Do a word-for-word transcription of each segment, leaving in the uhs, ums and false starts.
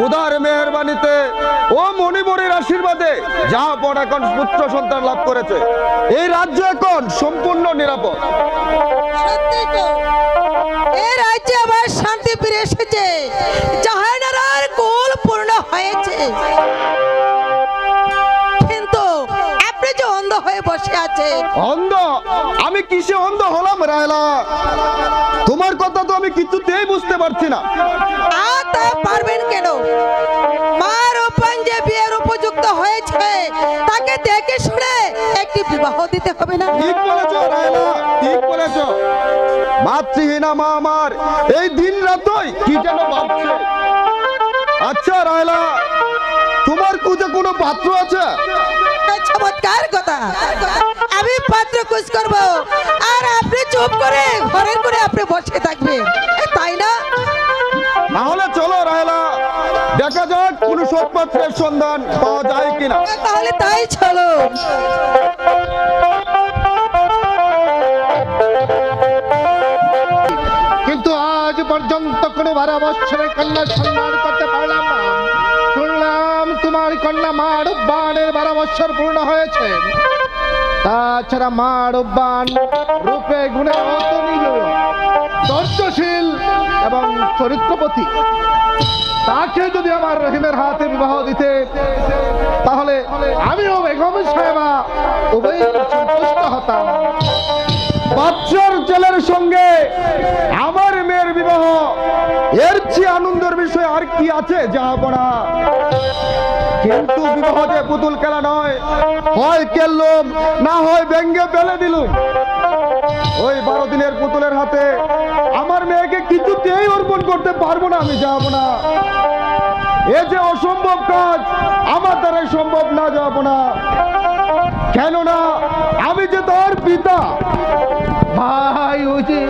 খোদার মেহেরবানিতে ও মণিমণির আশীর্বাদে জাহাপন এখন পুত্র সন্তান লাভ করেছে। এই রাজ্য এখন সম্পূর্ণ নিরাপদ। সত্যি তো, এই রাজ্যে আবার শান্তি ফিরে এসেছে, জাহানারার কুল পূর্ণ হয়েছে। কিন্তু আপনি যে অন্ধ হয়ে বসে আছে। অন্ধ? আমি কিসে অন্ধ হলাম রায়লা? তোমার কথা তো আমি কিছুতেই বুঝতে পারছি না। আর তা পারবেন কেন? মা রূপবান যে বিয়ের উপযুক্ত হয়েছে, তাকে দেখে শুনে একটি বিবাহ দিতে হবে না? ঠিক বলেছো রায়লা, ঠিক বলেছো। মাতৃহীনা মা আমার এই দিন রাতই কি যেন ভাবছে। আচ্ছা রায়লা, তোমার খুঁজে কোনো পাত্র আছে? চমৎকার কথা। আমি পাত্র খোঁজ করব, আর আপনি চুপ করে ঘরের করে আপনি বসে থাকবেন, তাই না? তাহলে চলো রায়লা, দেখা যাক কোন সৎপাত্রের সন্ধান পাওয়া যায় কিনা। তাহলে তাই চলো। কিন্তু আজ পর্যন্ত কোনো বারো বছরের কন্যার সন্ধান করতে পারলাম না। শুনলাম তোমার কন্যা মা রূপবানের বারো বছর পূর্ণ হয়েছে। তাছাড়া মা রূপবান রূপে গুণে অতুলনীয়, ধৈর্যশীল এবং চরিত্রপতি। তাকে যদি আমার রহিমের হাতে বিবাহ দিতে, তাহলে আমিও বেগম সাহেবা উভয় সন্তুষ্ট হতাম। বাচ্চার ছেলের সঙ্গে আমার মেয়ের বিবাহ, এর চেয়ে আনন্দের বিষয় আর কি আছে জাহাপনা? কিন্তু বিবাহ যে পুতুল খেলা নয়, হয় খেললুম না হয় ব্যঙ্গে ফেলে দিলুম। ওই বারো দিনের পুতুলের হাতে আমার মেয়েকে কিছুতেই অর্পণ করতে পারবো না আমি জাহাপনা। এ যে অসম্ভব কাজ, আমার দ্বারাই সম্ভব না জাহাপনা। কেননা আমি যে তার পিতা। ভাই উচিত,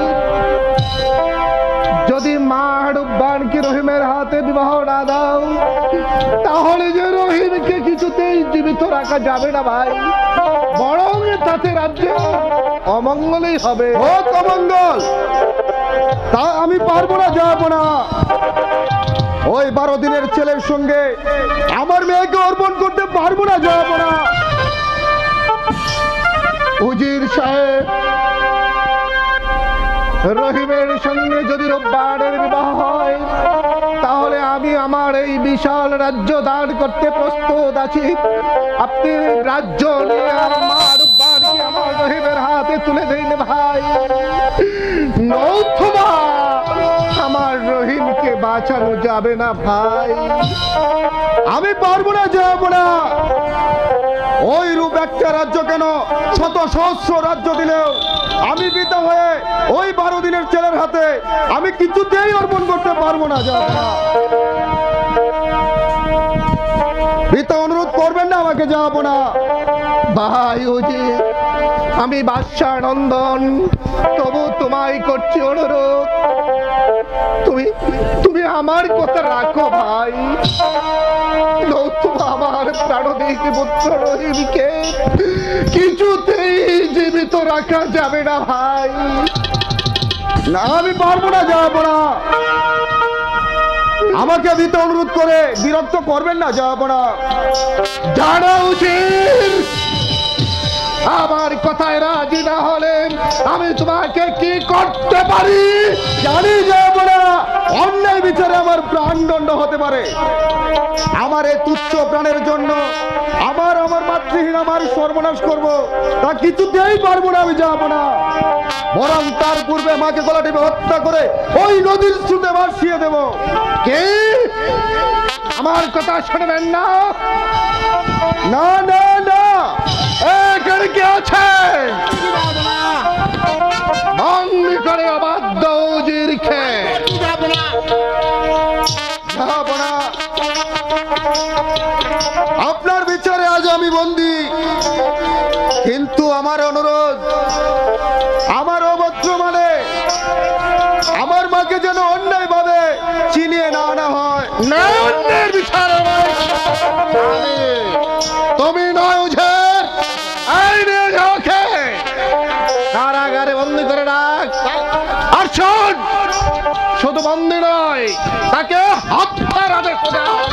যদি মা রূপবানকে রহিমের হাতে বিবাহ না দাও, তাহলে যে রহিমকে কিছুতেই জীবিত রাখা যাবে না ভাই, বরং তাতে রাজ্যে অমঙ্গলই হবে। ও অমঙ্গল, তা আমি পারবো না যাবো না। ওই বারো দিনের ছেলের সঙ্গে আমার মেয়েকে অর্পণ করতে পারবো না যাবো না। উজির সাহেব, রহিমের সঙ্গে যদি রূপবানের বিবাহ হয়, তাহলে আমি আমার এই বিশাল রাজ্য দান করতে প্রস্তুত আছি। আপনি রাজ্য নিয়ে আমার রূপবানকে আমার রহিমের হাতে তুলে দিন ভাই, নতুবা আমার রহিমকে বাঁচানো যাবে না ভাই। আমি পারবো না যাবো না। ওই রূপ একটা রাজ্য কেন, শত সহস্র রাজ্য দিলেও আমি পিতা হয়ে ওই বারো দিনের ছেলের হাতে আমি কিছুতেই অর্পণ করতে পারবো না যাবো না। পিতা অনুরোধ করবেন না আমাকে যাবো না। ভাই উজির, আমি বাদশাহ নন্দন, তবু তোমায় করছি অনুরোধ, তুমি তুমি আমার কথা রাখো ভাই, নতুবা আমার প্রাণদিক পুত্র রহিমকে কিছুতেই জীবিত রাখা যাবে না ভাই। না, আমি পারবো না যাবো না। আমাকে দিতে অনুরোধ করে বিরক্ত করবেন না যাবো না। জানা উচিত, আমার কথায় রাজি না হলে আমি তোমাকে কি করতে পারি জানি যাবো না। অন্যায় বিচারে আমার প্রাণদণ্ড হতে পারে। আমার এই তুচ্ছ প্রাণের জন্য আমার আমার মাতৃহীন আমার সর্বনাশ করব, তা কিছুতেই পারবো না আমি যাবো না। বরং তার পূর্বে মাকে গলা টিপে হত্যা করে ওই নদীর স্রোতে ভাসিয়ে দেব। কে আমার কথা শুনবেন না? না না না, এখানে কে আছে? বন্দি করে অবাধ্য উজির খেয়ে যাবো না। আপনার বিচারে আজ আমি বন্দী, কিন্তু আমার অনুরোধ, আমার অভদ্র মানে আমার মাকে যেন অন্যায় ভাবে চিনিয়ে না আনা হয়। না, অন্যের বিচার তুমি নয় উঝের, আইনে যাওকে কারাগারে বন্দি করে রাখ। আর শোন, শুধু বন্দি নয়, তাকে হত্যার আদেশ দেওয়া হবে।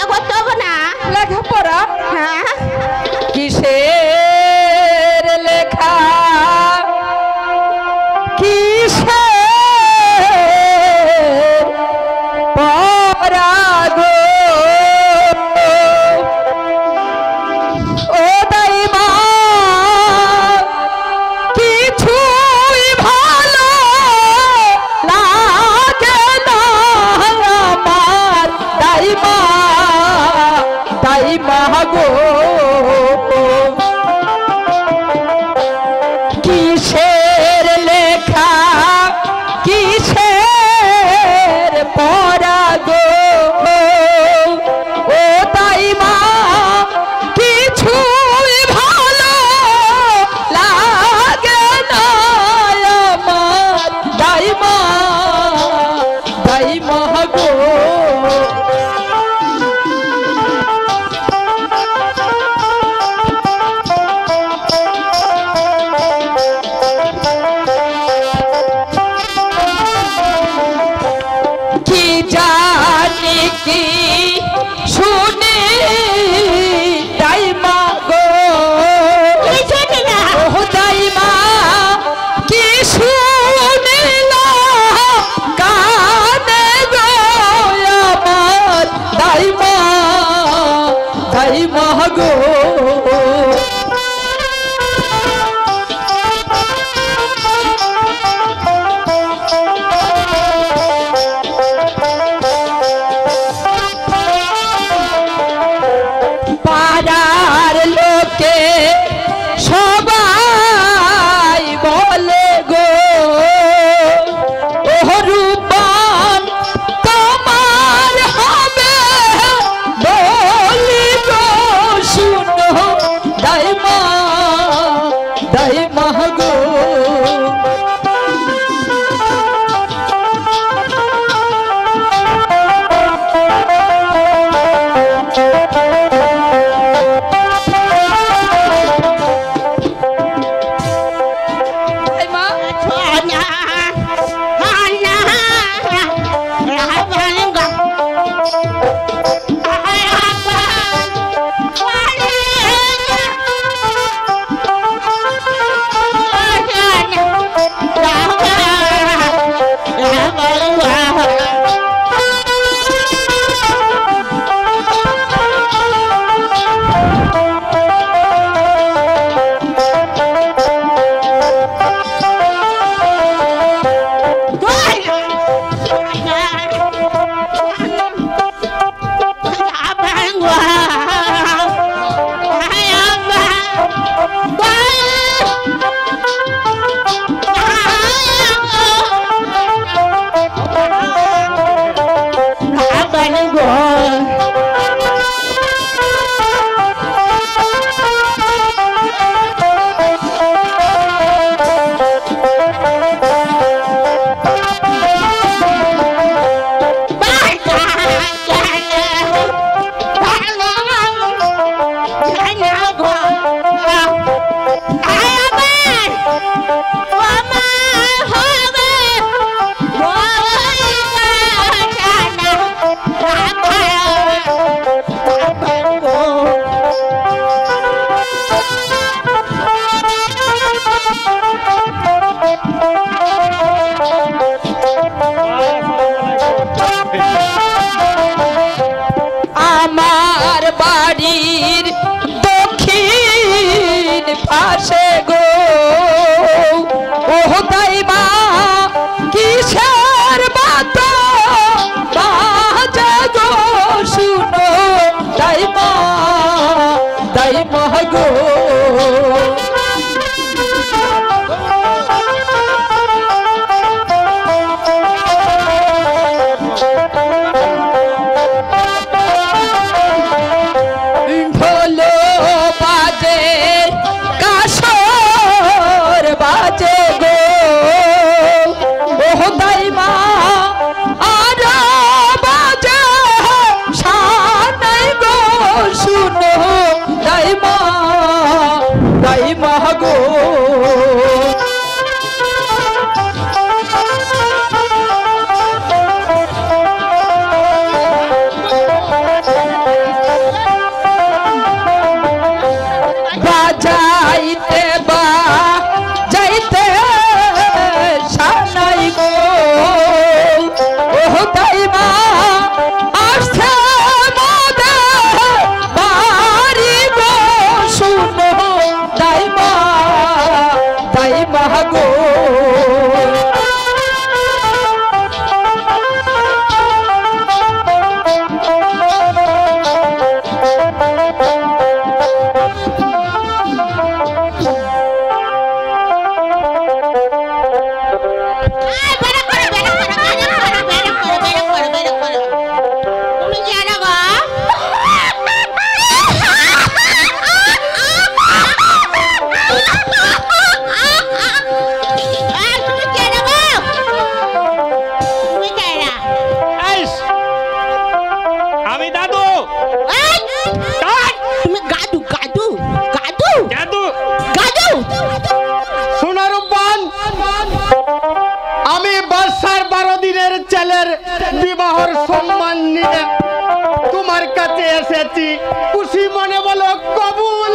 সম্মান নিয়ে তোমার কাছে এসেছি, খুশি মনে বলো কবুল।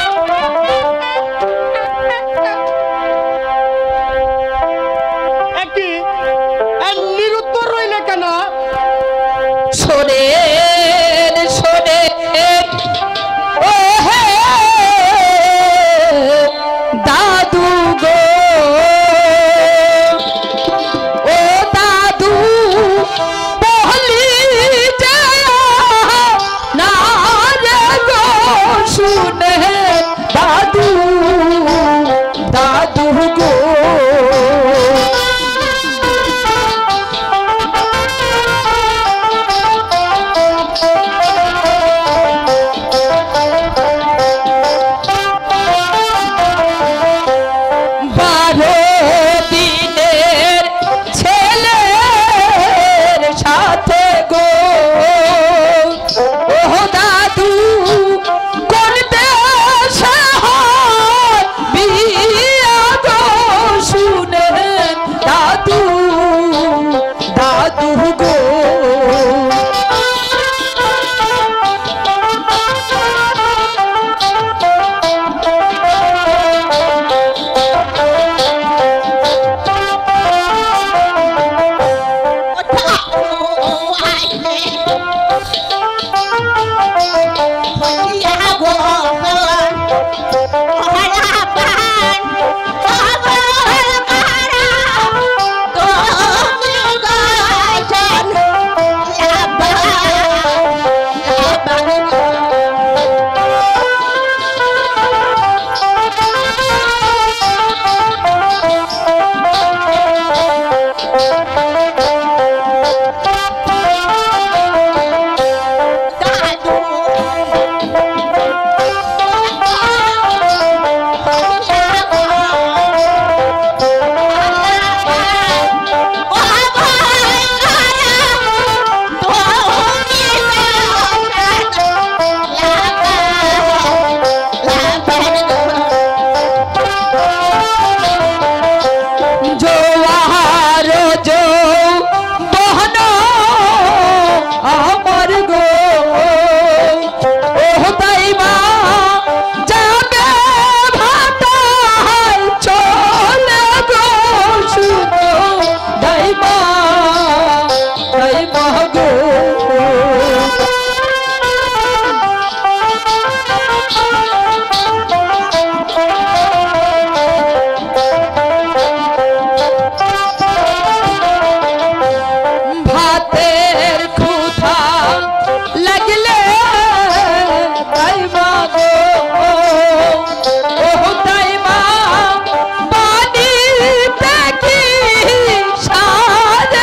একই নিরুত্তর রইলে কেন? সরে সরে ও হে দাদু গো, ও দাদু বলি যে না রে গো, শুনে দাদু দাদু গো। সারে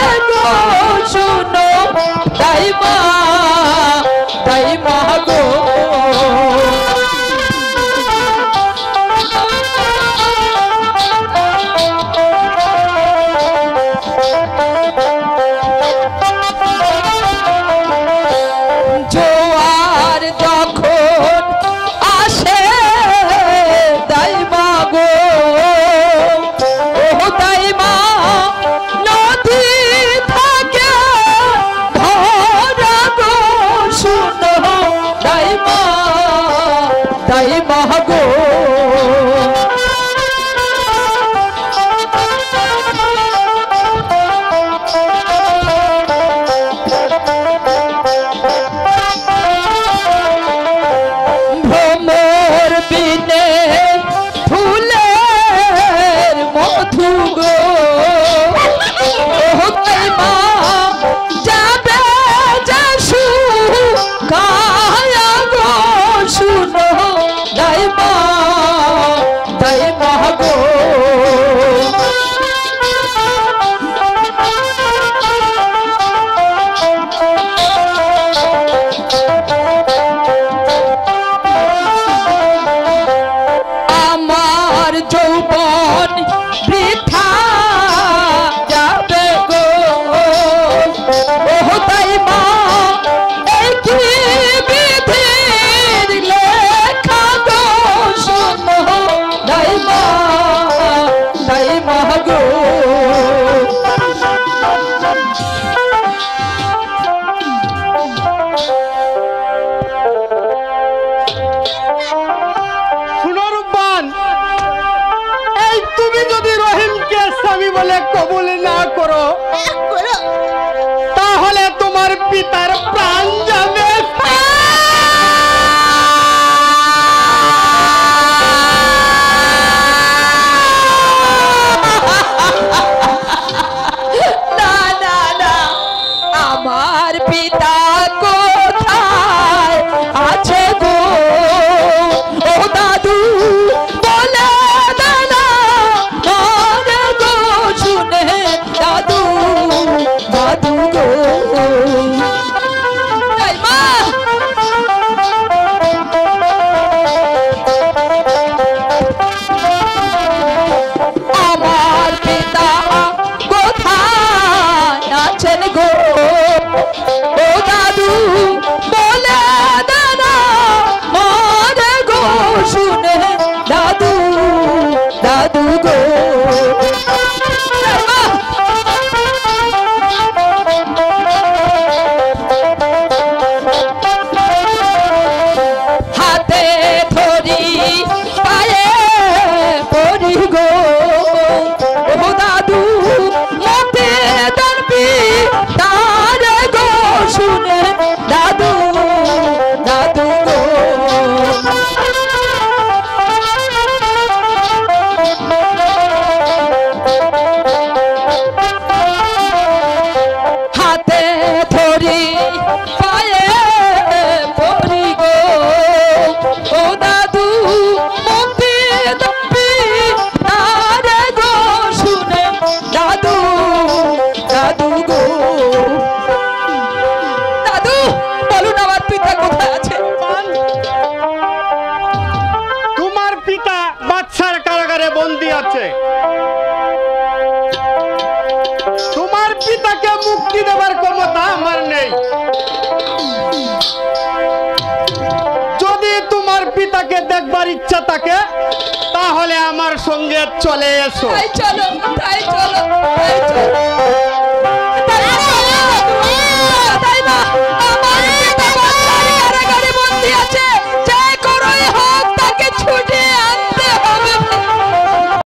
পিতা কোথায় আছে গো ও দাদু বলে দাদা মনে গো শুনে দাদু দাদু গো এই মা আমার পিতা কোথায় আছেন গো ও দাদু বলে দাদা মনে গো শুনে দাদু দাদু গো হাতে ধরি পায়ে পড়ি গো ও দাদু মতে দানবি তার গো শুনে দাদু দাদু গো হাতে ধরি পায়ে পড়ি গো ও দাদু মতে দানবি তার গো শুনে দাদু দাদু গো দাদু বলুন আমার পিতা কোথায় আছে তোমার পিতা বাদশার কারাগারে বন্দী আছে। তোমার পিতাকে মুক্তি দেবার ক্ষমতা আমার নেই। যদি তোমার পিতাকে দেখবার ইচ্ছা থাকে তাহলে আমার সঙ্গে চলে এসো। তাই চলো তাই চলো তাই চলো